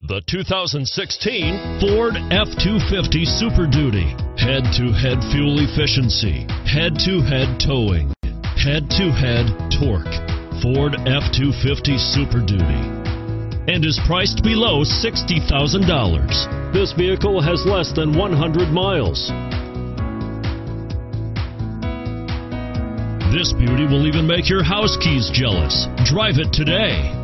The 2016 Ford F-250 Super Duty. Head-to-head fuel efficiency, head-to-head towing, head-to-head torque. Ford F-250 Super Duty. And is priced below $60,000. This vehicle has less than 100 miles. This beauty will even make your house keys jealous. Drive it today.